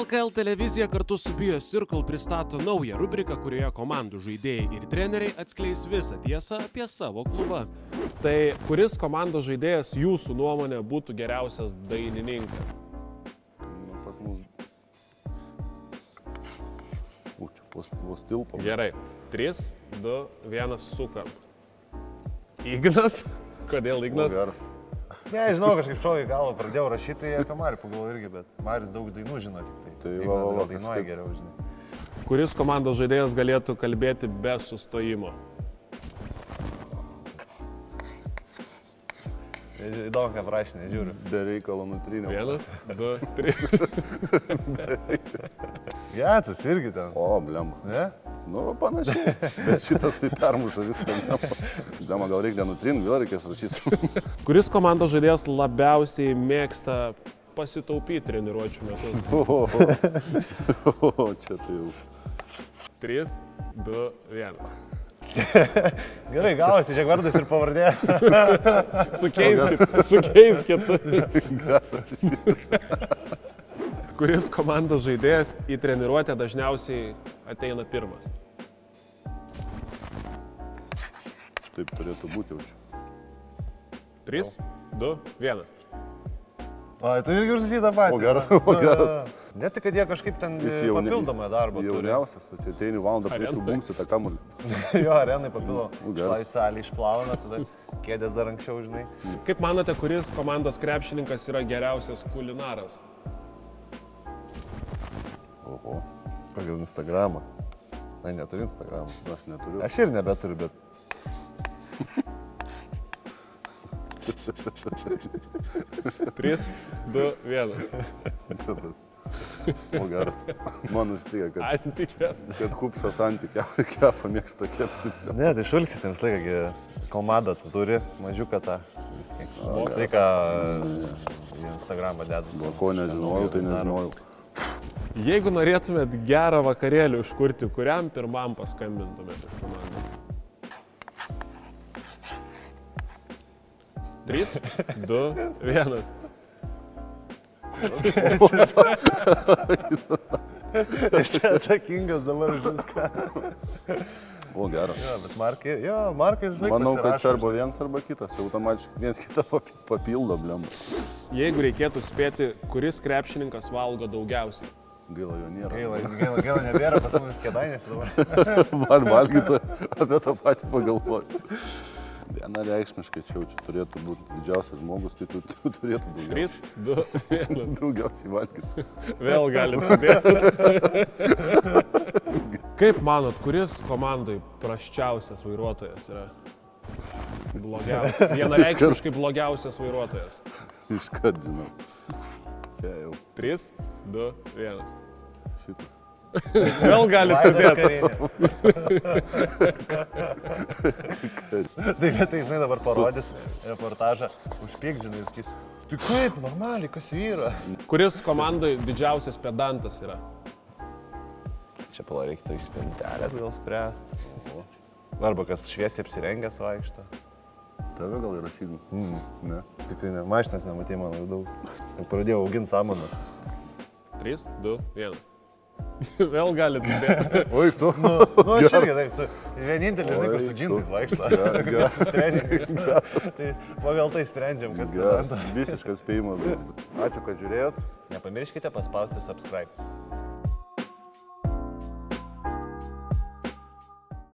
LKL televizija kartu su BioCircle pristato naują rubriką, kurioje komandų žaidėjai ir treneriai atskleis visą tiesą apie savo klubą. Tai kuris komandos žaidėjas jūsų nuomonė būtų geriausias dainininkas? Nu, pas mus... Čia vos tilpo. Gerai. 3, 2, 1, sukam. Ignas? Kodėl Ignas? Geras. Ne, žinau, kažkaip šovį galvą pradėjau rašyti, tai apie Marį pagalvoju irgi, bet Maris daug dainų žino tik tai. Tai Ignas gal dainuoja kažkaip... geriau, žinai. Kuris komandos žaidėjas galėtų kalbėti be sustojimo? Įdomu, ką prašė, nežiūriu. Be reikalo nutrynė. 1, 2, 3. Jacas irgi ten. O, blemba. Ne? Nu, panašiai. Bet šitas tai permuša viską. Blemba, gal reikia nenutrinti, vėl reikės rašyti. Kuris komandos žaidėjas labiausiai mėgsta pasitaupyti treniruočių metu? O, čia tai jau. 3, 2, 1. Gerai, gavosi, čia vardas ir pavardė. Sukeiskit. Kuris komandos žaidėjas į treniruotę dažniausiai ateina pirmas? Taip turėtų būti jaučiu. 3, 2, 1. O, tu irgi užsisy tą patį. O geras. Ne tik, kad jie kažkaip ten papildomą darbą turi. Jauniausias, o čia ateini valandą prieš jau bumsi tą kamuolį. Jo, arenai papildomą. Šlai salį išplauna, tada kėdės dar anksčiau, žinai. Kaip manote, kuris komandos krepšininkas yra geriausias kulinaras? Oho. Pagal Instagramą. Na, neturiu Instagramą. Aš neturiu. Aš ir nebeturiu, bet... 3, 2, 1. O geras. Man užstrigė, Atintikė. kad kupšo santykė kepa mėgsta kepti. Ne, tai šulksit jums laiką, komandą tu turi, mažiuką tą viską. Tai ką į Instagramą dedu. Ko nežinojau, tai nežinojau. Jeigu norėtumėt gerą vakarėlį užkurti, kuriam pirmam paskambintumėt iš komandos? 3, 2, 1. Čia atsakingas dabar už viską. O geras. Jo, bet Markas laiko. Manau, kad čia arba vienas arba kitas, čia automatiškai viens kitą papildo, blemba. Jeigu reikėtų spėti, kuris krepšininkas valgo daugiausiai? Gaila jo nėra. Gaila nebėra, pas mumis Kėdainėse dabar. Man valgytų apie tą patį pagalvoti. Vienareikšmiškai čia turėtų būti didžiausias žmogus, tai tu turėtų daugiausiai. 3, 2, 1. Daugiausiai valgyti. Vėl galite padėti. Kaip manot, kuris komandai prasčiausias vairuotojas yra? Vienareikšmiškai blogiausias vairuotojas. Iškart žinau. Čia jau. 3, 2, 1. Šitas. Vėl galite padėti. Tai žinai, dabar parodys reportažą, užpyk, žinai, sakys, tai kaip, normaliai, kas yra? Kuris komandai didžiausias pedantas yra? Čia pala reiktų iš spintelės gal spręsti. Arba kas šviesiai apsirengęs vaikšto. Tave gal įrašydų? Ne. Tikrai ne, mašinas nematė mano vidaus. Pradėjau auginti samanas. 3, 2, 1. Vėl galite padėti. Oi, tu. Nu, aš irgi taip, vienintelis, žinai, kur su džinsais vaikšto. Visus treningais. Tai pagal tai sprendžiam, kas pedantas. Visiškas spėjimas. Ačiū, kad žiūrėjot. Nepamirškite paspausti subscribe.